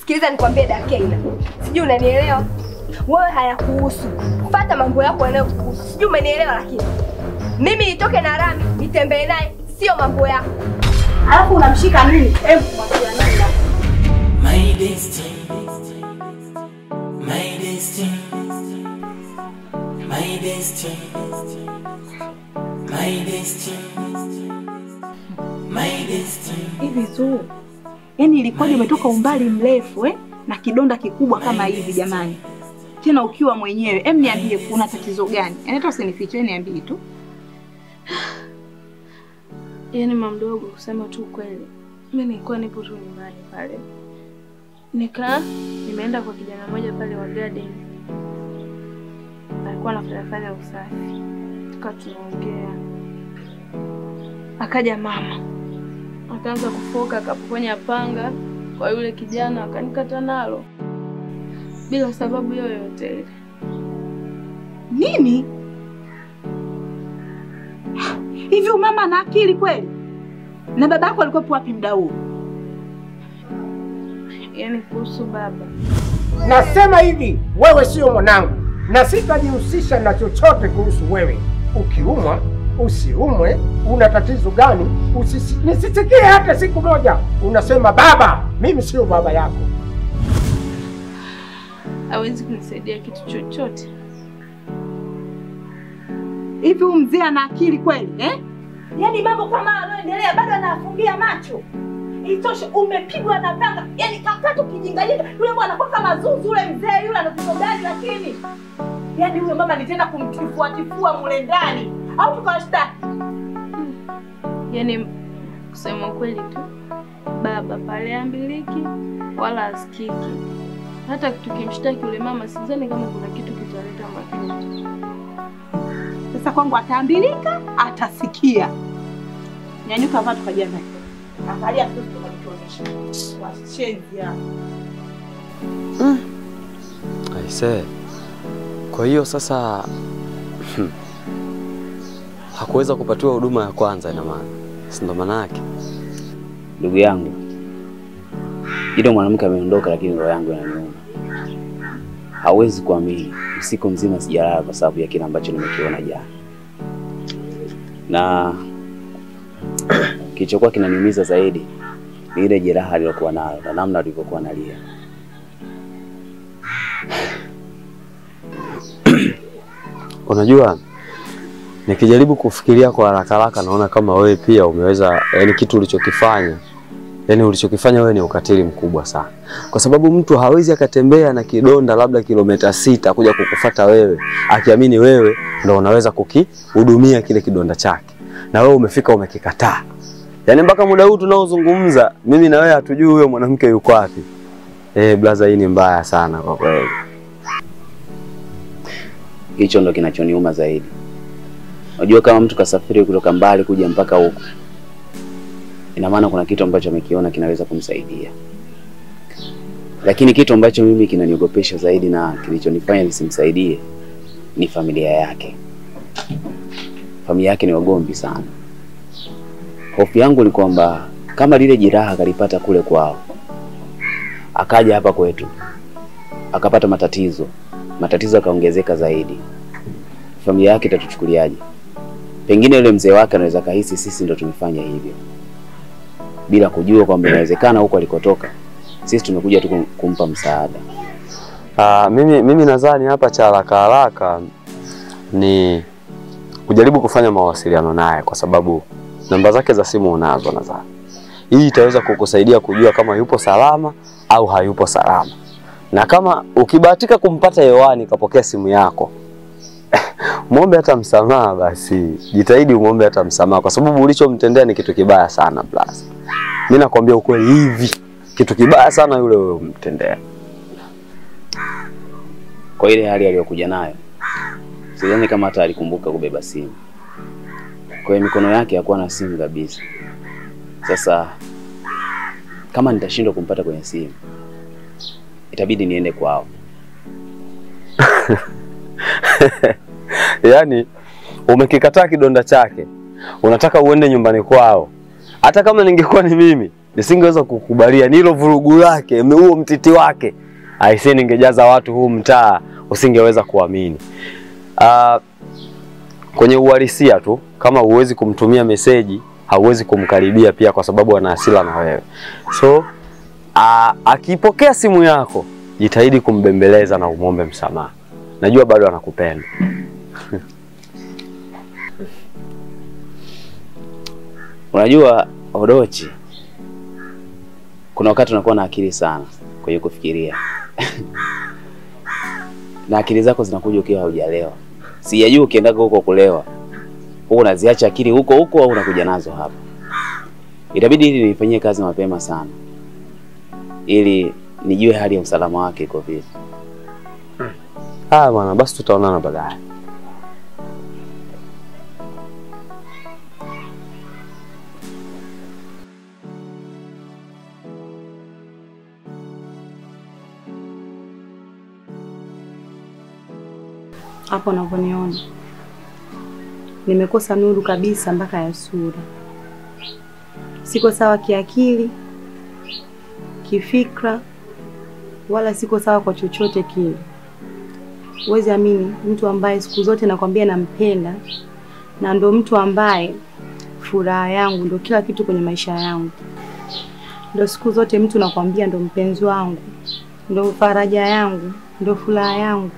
Sikiliza nikwambie Dakena. Sijui unanielewa? Wewe hayakuhusu. Fuata mambo yako yanayokuhusu. Sijui umenielewa lakini. Mimi nitoke na Rami, nitembee naye, sio mambo yako. Alafu unamshika nini? Hebu mwambie nani? My destiny. My destiny. My destiny. My destiny. My destiny. Hivi tu. Yaani ilikuwaje umetoka umbali mrefu na kidonda kikubwa kama hivi jamani? Tena ukiwa mwenyewe. Hem niambie kuna tatizo gani? Yaani hata usinifiche niambie tu. Yaani mamdogo kusema tu kweli. Mimi nilikuwa nipo tu nyumbani pale. Nimeenda kwa kijana mmoja pale wa garden. Alikuwa anafanya usafi. Tukawa tunaongea. Akaja mama. Akaanza kufoka, akaponya panga kwa yule kijana, akanikata nalo. Bila sababu yoyote ile. Nini? Hivi mama ana akili kweli? Na babako alikuwa wapi muda huo? Yaani kuhusu baba. Nasema hivi, wewe sio mwanangu na sitajihusisha na chochote kuhusu wewe. Ukiumwa, usiumwe, una tatizo gani? Nisisikie hata siku moja unasema baba, mimi sio baba yako. Hawezi kunisaidia kitu chochote. Hivi mzee ana akili kweli Yaani mambo kama yanaendelea bado anafumbia macho. Itoshe umepigwa na panga. Yaani kakatu kijingajinga. Yule bwana anakuwa kama zuzu yule mzee yule anatoka gani lakini. Yaani huyo mama nitaenda kumtifua mule ndani au tukawashtaki. Yaani kusema kweli tu baba pale ambiliki wala asikiki. Hata tukimshtaki yule mama sidhani kama kuna kitu kitaleta matunda. Sasa kwangu ataambilika, atasikia. Nyanyuka hapa tukaja naye. Angalia tu tukatuonyesha. Washenzi hapa. Aise. Kwa hiyo sasa hakuweza kupatiwa huduma ya kwanza ina maana. Si ndo maana yake. Ndugu yangu. Ile mwanamke ameondoka lakini roho yangu inaniuma. Hawezi kuamini. Usiku mzima sijalala kwa sababu ya kile ambacho nimekiona jana. Na kilichokuwa kinaniumiza zaidi ni ile jeraha alilokuwa nayo na namna alivyokuwa analia. Unajua nikijaribu kufikiria kwa haraka naona kama wewe pia umeweza, yani kitu ulichokifanya, yani ulichokifanya wewe ni ukatili mkubwa sana. Kwa sababu mtu hawezi akatembea na kidonda labda kilomita 6 kuja kukufuata wewe akiamini wewe ndio unaweza kukihudumia kile kidonda chake. Na wewe umefika umekikataa. Yaani mpaka muda huu tunaozungumza mimi na wewe hatujui huyo mwanamke yuko wapi. Blaza hii ni mbaya sana kwa kweli. Hicho ndo kinachoniuma zaidi. Unajua kama mtu kasafiri kutoka mbali kuja mpaka huko, ina maana kuna kitu ambacho amekiona kinaweza kumsaidia. Lakini kitu ambacho mimi kinaniogopesha zaidi na kilichonifanya nisimsaidie ni familia yake. Familia yake ni wagomvi sana. Hofu yangu ni kwamba kama lile jeraha kalipata kule kwao, akaja hapa kwetu, akapata matatizo kaongezeka zaidi, familia yake itatuchukuliaje? Pengine yule mzee wake anaweza kahisi sisi ndo tumefanya hivyo, bila kujua kwamba inawezekana huko alikotoka sisi tumekuja tu kumpa msaada. Mimi nadhani hapa cha haraka ni kujaribu kufanya mawasiliano naye, kwa sababu namba zake za simu unazo nadhani. Hii itaweza kukusaidia kujua kama yupo salama au hayupo salama. Na kama ukibahatika kumpata hewani kapokea simu yako, muombe hata msamaha basi. Jitahidi umuombe hata msamaha kwa sababu ulichomtendea ni kitu kibaya sana plus. Mimi nakwambia ukweli hivi, kitu kibaya sana yule wewe umtendea. Kwa ile hali aliyokuja nayo, sidhani kama hata alikumbuka kubeba simu. Kwa hiyo mikono yake hakuwa na simu kabisa. Sasa kama nitashindwa kumpata kwenye simu, itabidi niende kwao. Yaani umekikataa kidonda chake, unataka uende nyumbani kwao. Hata kama ningekuwa ni mimi, nisingeweza kukubalia. Ni hilo vurugu lake, huo mtiti wake. Aisee, ningejaza watu huu mtaa, usingeweza kuamini. Kwenye uhalisia tu, kama huwezi kumtumia meseji, hauwezi kumkaribia pia kwa sababu ana hasira na wewe. So akipokea simu yako, jitahidi kumbembeleza na umombe msamaha. Najua bado anakupenda. Unajua Odochi, kuna wakati unakuwa na akili sana kwa hiyo kufikiria. Na akili zako zinakuja ukiwa hujalewa. Sijajua ukienda huko kulewa, huko unaziacha akili huko au unakuja nazo hapa. Itabidi ili nifanyie kazi mapema sana, ili nijue hali ya usalama wake iko vipi. Bwana, basi tutaonana baadaye. Hapo unavyoniona nimekosa nuru kabisa mpaka ya sura. Siko sawa kiakili, kifikra, wala siko sawa kwa chochote kile. Huwezi amini, mtu ambaye siku zote nakwambia nampenda na ndo mtu ambaye furaha yangu, ndo kila kitu kwenye maisha yangu. Ndo siku zote mtu nakwambia ndo mpenzi wangu, ndo faraja yangu, ndo furaha yangu.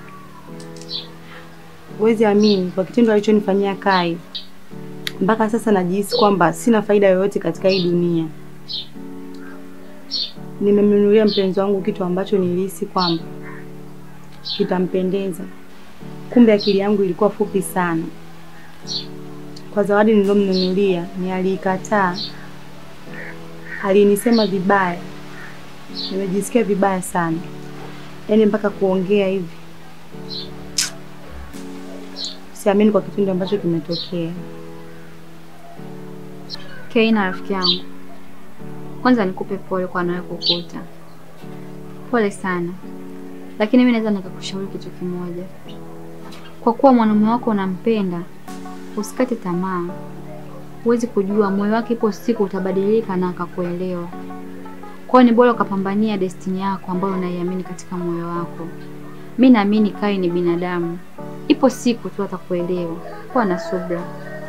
Huwezi amini kwa kitendo alichonifanyia Kai. Mpaka sasa najihisi kwamba sina faida yoyote katika hii dunia. Nimemnunulia mpenzi wangu kitu ambacho nilihisi kwamba kitampendeza. Kumbe akili yangu ilikuwa fupi sana. Kwa zawadi nilomnunulia ni alikataa. Alinisema vibaya. Nimejisikia vibaya sana. Yaani mpaka kuongea hivi. Siamini kwa kitendo ambacho kimetokea. Keina rafiki yangu, kwanza nikupe pole kwa nawe kukuta. Pole sana. Lakini mimi naweza nikakushauri kitu kimoja. Kwa kuwa mwanamume wako unampenda, usikate tamaa. Huwezi kujua moyo wake ipo siku utabadilika na akakuelewa. Kwa ni bora ukapambania destiny yako ambayo unaiamini katika moyo wako. Mimi naamini Kai ni binadamu. Ipo siku tu atakuelewa. Kuwa na subira.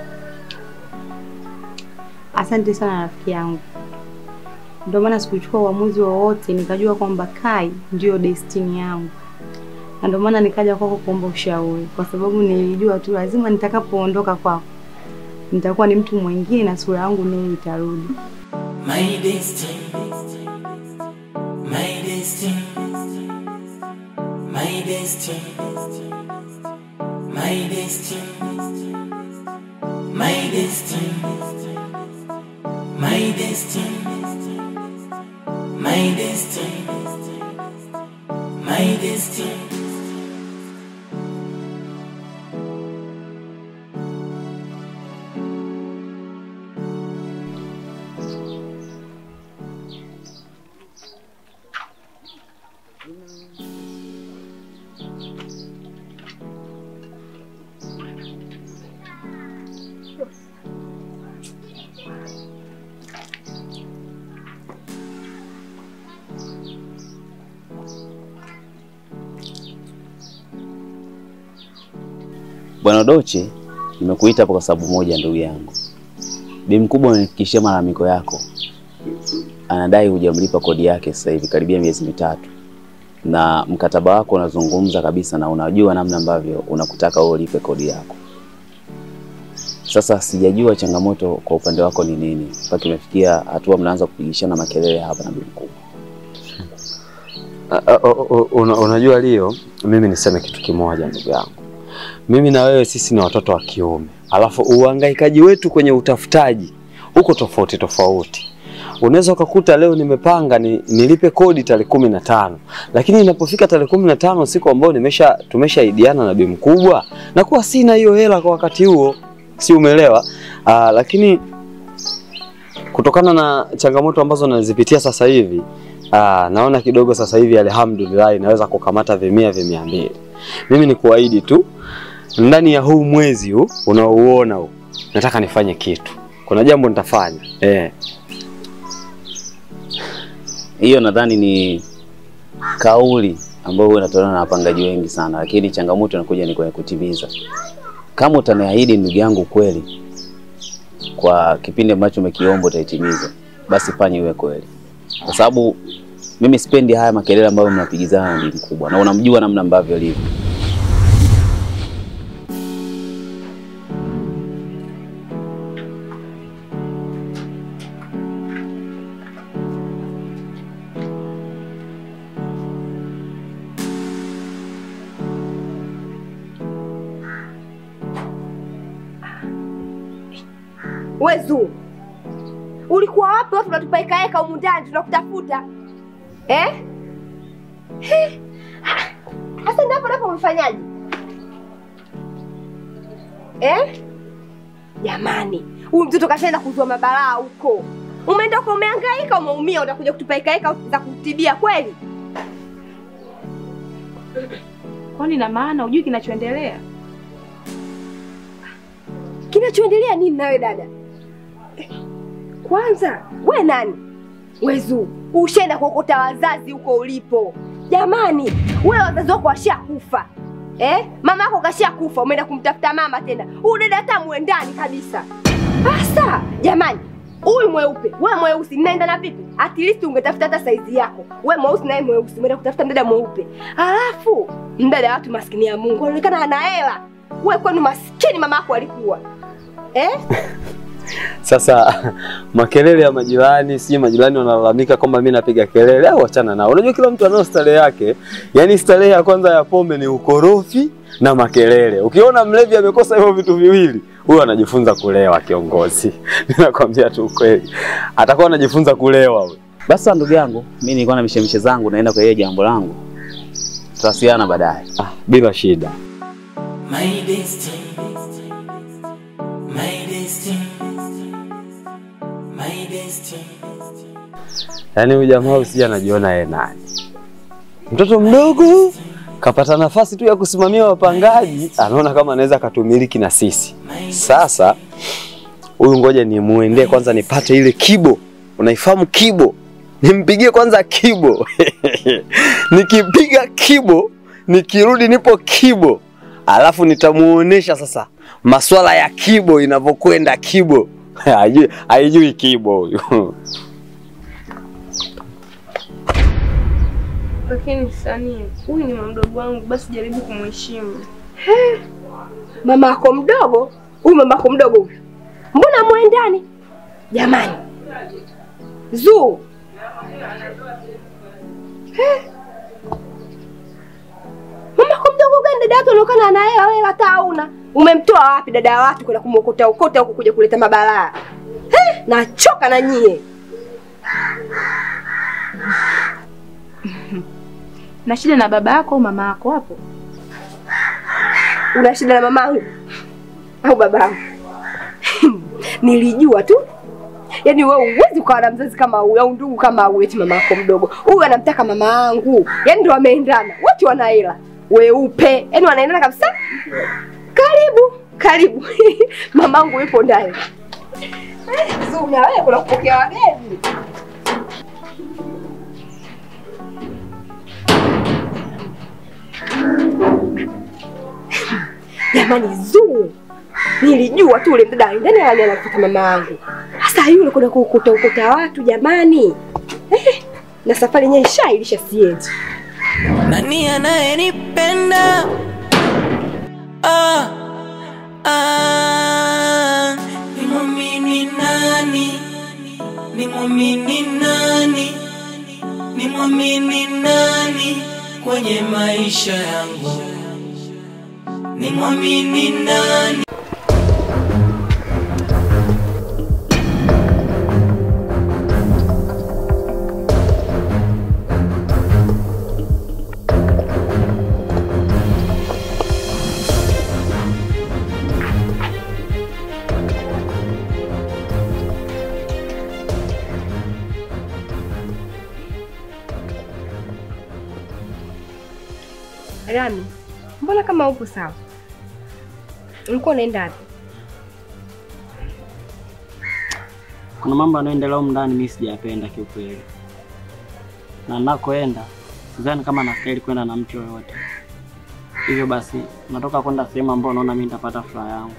Asante sana rafiki yangu. Ndio maana sikuchukua uamuzi wowote, nikajua kwamba Kai ndio destiny yangu. Na ndio maana nikaja kwako kuomba ushauri, kwa sababu nilijua tu lazima nitakapoondoka kwako nitakuwa ni mtu mwingine na sura yangu nuru itarudi. My destiny, my destiny, my destiny, my destiny, my destiny, my destiny, my destiny, my destiny. Bwana Doche, nimekuita hapa kwa sababu moja ndugu yangu. Bi mkubwa amenifikishia malalamiko yako. Anadai hujamlipa kodi yake sasa hivi karibia miezi 3. Na mkataba wako unazungumza kabisa na unajua namna ambavyo unakutaka wewe ulipe kodi yako. Sasa sijajua changamoto kwa upande wako ni nini mpaka imefikia hatua mnaanza kupigishana makelele hapa na bi mkubwa. Unajua Leo, mimi niseme kitu kimoja ndugu yangu. Mimi na wewe sisi ni watoto wa kiume. Alafu uhangaikaji wetu kwenye utafutaji uko tofauti tofauti. Unaweza ukakuta leo nimepanga nilipe kodi tarehe 15, lakini inapofika tarehe 15 siku ambayo tumeshaidiana na bi mkubwa na kuwa sina hiyo hela kwa wakati huo. Si umeelewa? Lakini kutokana na changamoto ambazo nazipitia sasa hivi, naona kidogo sasa hivi alhamdulillah naweza kukamata 100-200. Mimi ni kuahidi tu ndani ya huu mwezi huu unaouona huu nataka nifanye kitu. Kuna jambo nitafanya. Hiyo nadhani ni kauli ambayo huwa inatolewa na wapangaji wengi sana, lakini changamoto inakuja ni kwenye kutimiza. Kama utaniahidi ndugu yangu kweli kwa kipindi ambacho umekiomba utaitimiza, basi fanya iwe kweli. Kwa sababu mimi sipendi haya makelele ambayo mnapigizana na bibi mkubwa, na unamjua namna ambavyo alivyo. Wezu, ulikuwa wapi? Watu tunatupaikaeka humu ndani tunakutafuta. Sasa ndipo umefanyaje? Jamani, huyu mtoto kashaenda kuzua mabalaa huko. Umeenda huko umehangaika, umeumia, utakuja kutupaikaeka za kutibia kweli? Kwani na maana hujui kinachoendelea? Kinachoendelea nini nawe dada? Kwanza, we nani? Wezu, ushaenda kuokota wazazi huko ulipo. Jamani, wewe wazazi wako washakufa. Mama yako kashakufa, umeenda kumtafuta mama tena. Huyu dada hata muendani kabisa. Sasa, jamani, huyu mweupe, wewe mweusi, mnaendana vipi? At least ungetafuta hata saizi yako. Wewe mweusi naye mweusi, umeenda kutafuta mdada mweupe. Alafu, mdada watu maskini ya Mungu, anaonekana ana hela. Wewe kwani maskini mama yako alikuwa. Sasa makelele ya majirani, si majirani wanalalamika kwamba mimi napiga kelele, au achana nao. Unajua kila mtu anao starehe yake. Yaani starehe ya kwanza ya pombe ni ukorofi na makelele. Ukiona mlevi amekosa hivyo vitu viwili, huyo anajifunza kulewa kiongozi. Ninakwambia tu kweli. Atakuwa anajifunza kulewa wewe. Basi ndugu yangu, mimi nilikuwa na mishemishe zangu naenda kwa yeye jambo langu. Tutawasiliana baadaye. Bila shida. My destiny. My destiny. My destiny. Yaani huyu jamaa usije anajiona yeye nani. Mtoto mdogo kapata nafasi tu ya kusimamia wapangaji, anaona kama anaweza katumiliki na sisi. Sasa huyu ngoja nimuendee kwanza nipate ile kibo. Unaifahamu kibo? Nimpigie kwanza kibo. Nikipiga kibo, nikirudi nipo kibo. Alafu nitamuonesha sasa masuala ya kibo inavyokwenda kibo. Haijui kibo huyu. Lakini Sani, huyu ni mdogo wangu, basi jaribu kumheshimu. Mama yako mdogo? Huyu mama yako mdogo huyu. Mbona muendani? Jamani. Zuu. Mama yako mdogo gani dada yako unokana na yeye wewe hata hauna? Umemtoa wapi dada ya watu kwenda kumokota ukota huko kuja kuleta mabalaa? Nachoka na nyie. Na shida na baba yako au mama yako hapo? Una shida na mamangu au babangu? Nilijua tu. Yaani wewe huwezi kuwa na mzazi kama huyu au ndugu kama huyu eti mama yako mdogo. Huyu anamtaka mama yangu. Yaani ndio wameendana. Wote wana hela. Weupe. Yaani wanaendana kabisa. Karibu. Mamangu yupo ndani. Zuna wewe kuna kupokea wageni. Jamani Zuu, nilijua tu ule mdada ndani anafuata mama yangu. Sasa yule kuna kukuta watu jamani. Na safari yenyewe ishailisha siendi. Nani anayenipenda? Nimwamini nani? Nimwamini nani? Nimwamini nani kwenye maisha yangu? Nimwamini nani? Rami, mbona kama upo sawa? Ulikuwa unaenda wapi? Kuna mambo yanaendelea huko ndani mimi sijapenda kiukweli. na nakoenda sidhani kama nastahili kwenda na mtu yoyote. Hivyo basi natoka kwenda sehemu ambayo naona mimi nitapata furaha yangu.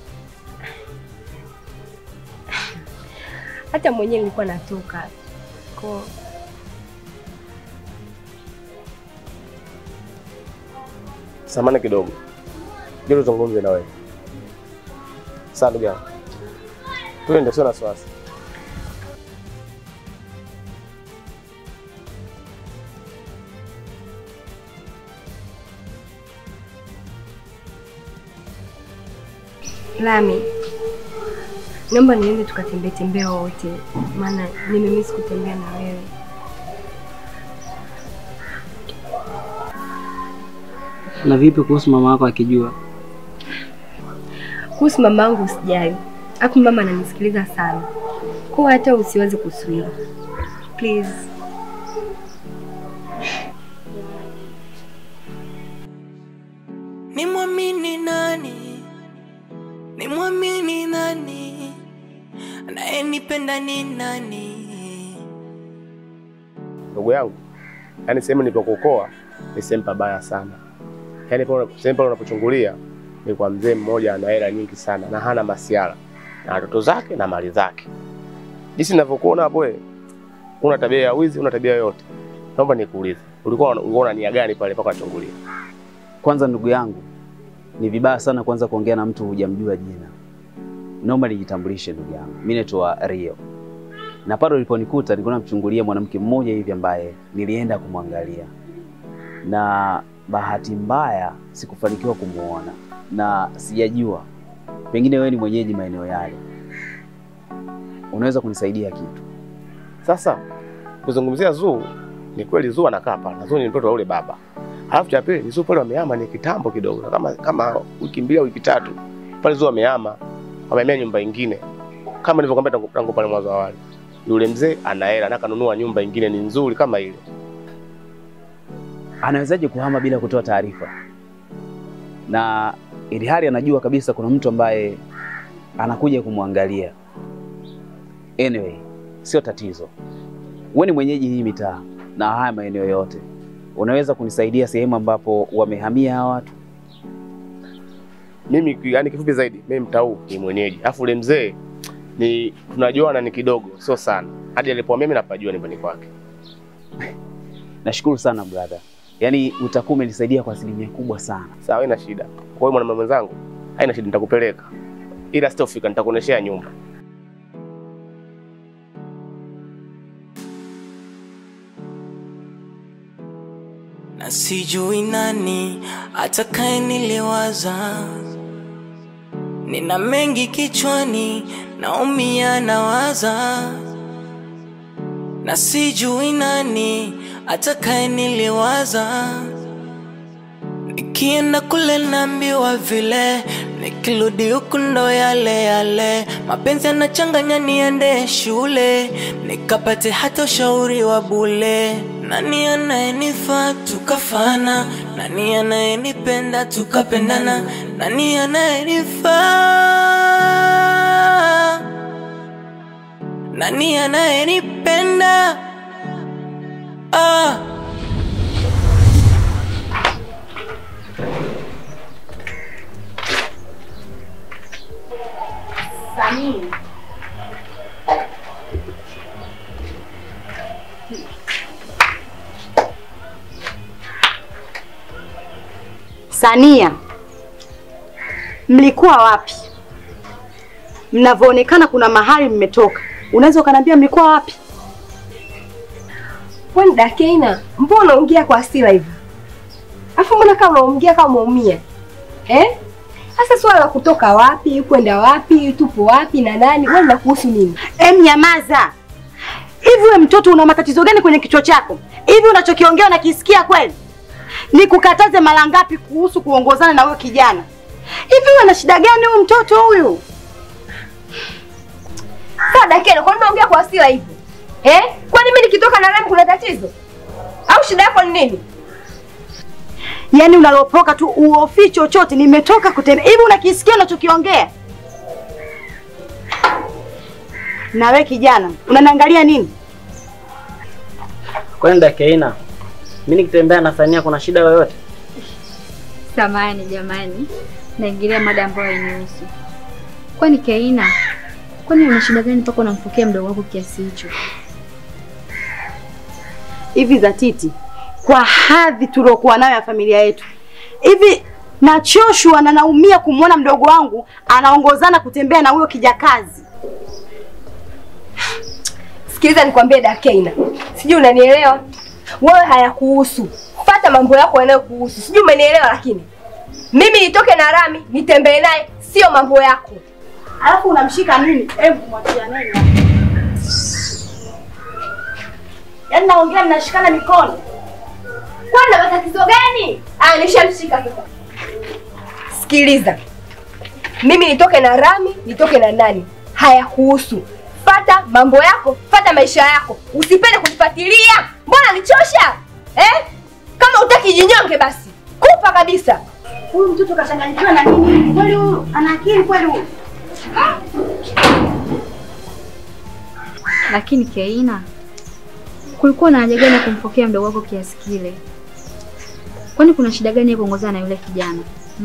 Hata mwenyewe nilikuwa natoka. Kwa samahani kidogo. Ndio tuzungumze na wewe. Sasa ndugu yangu. Twende sio na wasiwasi. Lami, naomba niende tukatembee wote, maana nimemiss kutembea na wewe. Na vipi kuhusu mama yako akijua? Kuhusu mama yangu usijali. Hapo mama ananisikiliza sana. Kwa hata usiweze kusuia. Please. Nimwamini nani? Nimwamini nani? Anayenipenda ni nani? Ndugu yangu, yani sehemu nilipokuokoa ni sehemu pabaya sana. Yani sehemu pale unapochungulia ni kwa mzee mmoja ana hela nyingi sana na hana masiala na watoto zake na mali zake. Jinsi ninavyokuona hapo wewe, una tabia ya wizi, una tabia yote. Naomba nikuulize, ulikuwa unaona nia gani pale mpaka unachungulia? Kwanza ndugu yangu, ni vibaya sana kwanza kuongea na mtu hujamjua jina. Naomba nijitambulishe ndugu yangu. Mimi naitwa Rio. Na pale uliponikuta nilikuwa namchungulia mwanamke mmoja hivi ambaye nilienda kumwangalia. Na bahati mbaya sikufanikiwa kumuona na sijajua. Pengine wewe ni mwenyeji maeneo yale. Unaweza kunisaidia kitu? Sasa kuzungumzia Zuu, ni kweli Zuu anakaa pale. Zuu ni mtoto wa yule baba. Alafu cha pili, Zuu pale wamehama ni kitambo kidogo. Kama wiki 2 au wiki 3 pale Zuu wamehama. Wamehamia nyumba nyingine. Kama nilivyokuambia tangu pale mwanzo awali. Yule mzee ana hela na kanunua nyumba nyingine ni nzuri kama ile. Anawezaje kuhama bila kutoa taarifa? Na ili hali anajua kabisa kuna mtu ambaye anakuja kumwangalia. Anyway, sio tatizo. Wewe ni mwenyeji hii mitaa na haya maeneo yote. Unaweza kunisaidia sehemu ambapo wamehamia hawa watu? Mimi yani kifupi zaidi, mimi mtaa huu ni mwenyeji. Alafu ule mzee ni tunajuana ni kidogo, sio sana. Hadi alipohamia mimi napajua nyumbani kwake. Nashukuru sana brother. Yaani utakuwa umenisaidia kwa asilimia kubwa sana. Sawa, haina shida. Kwa hiyo mwanamume mwenzangu, haina shida, nitakupeleka. Ila sitofika, nitakuoneshea nyumba. Na sijui nani atakaye niliwaza. Nina mengi kichwani, naumia nawaza. Na sijui nani atakaye niliwaza. Nikienda kule naambiwa vile, nikirudi huku ndo yale yale. Mapenzi yanachanganya niende shule, nikapate hata ushauri wa bure. Nani anayenifaa tukafana? Nani anayenipenda tukapendana? Nani anayenifaa? Nani anayenipenda? Sania, mlikuwa wapi? Mnavyoonekana kuna mahali mmetoka. Unaweza ukaniambia mlikuwa wapi? Wewe Dakena, mbona unaongea kwa hasira hivi? Afu mbona kama unaongea kama umeumia? Sasa swala la kutoka wapi, kwenda wapi, tupo wapi na nani, wewe unakuhusu nini? Nyamaza. Hivi wewe mtoto una matatizo gani kwenye kichwa chako? Hivi unachokiongea unakisikia kweli? Nikukataze mara ngapi kuhusu kuongozana na wewe kijana? Hivi wewe una shida gani huyu mtoto huyu? Sasa Dakena, kwa nini unaongea kwa hasira hivi? Kwani mimi nikitoka na Rami kuna tatizo? Au shida yako ni nini? Yaani unalopoka tu uofi chochote, nimetoka kutembea. Hivi unakisikia unachokiongea? Na wewe kijana, unaniangalia nini? Kwani Dakeina, mimi nikitembea na Sania kuna shida yoyote? Samahani jamani, naingilia mada ambayo hainihusu. Kwani Keina, kwani una shida gani mpaka unamfokea mdogo wako kiasi hicho? Hivi za Titi, kwa hadhi tuliokuwa nayo ya familia yetu, hivi nachoshwa na naumia kumwona mdogo wangu anaongozana kutembea na huyo kijakazi. Sikiliza nikwambie Dakeina, sijui unanielewa? Wewe hayakuhusu. Fuata mambo yako yanayokuhusu. Sijui umenielewa, lakini mimi nitoke na Rami nitembee naye sio mambo yako. Alafu unamshika nini? Hebu mwachia nini? Yaani naongea mnashikana mikono. Kwani una matatizo gani? Nishamshika sasa. Sikiliza. Mimi nitoke na Rami, nitoke na nani? Hayakuhusu. Fuata mambo yako, fuata maisha yako. Usipende kufuatilia. Mbona nichosha? Kama utaki jinyonge basi. Kufa kabisa. Huyu mtoto kashanganyikiwa na nini? Kweli huyu ana akili kweli huyu? Lakini Keina, kulikuwa na haja gani ya kumfokea mdogo wako kiasi kile? Kwani kuna shida gani ya kuongozana na yule kijana?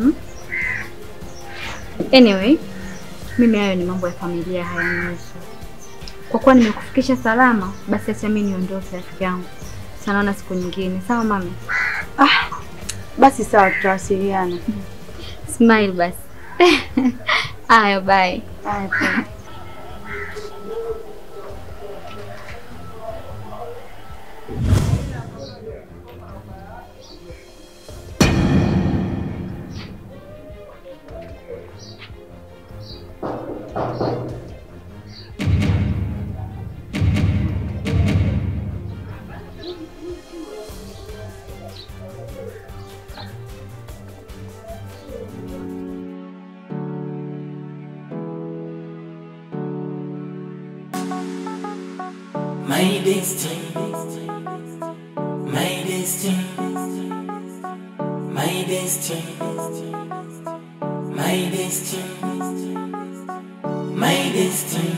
Anyway, mimi hayo ni mambo ya familia, hayanihusu. Kwa kuwa nimekufikisha salama, basi acha mimi niondoke rafiki yangu. Sanaona siku nyingine. Sawa mami? Basi sawa, tutawasiliana. Smile basi. Ayo, bye. Ayo, bye. My destiny, my destiny, my destiny, my destiny, my destiny,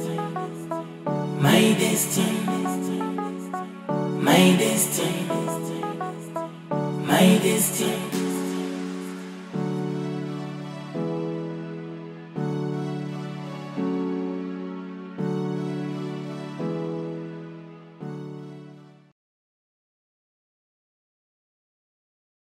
my destiny, my destiny, my destiny.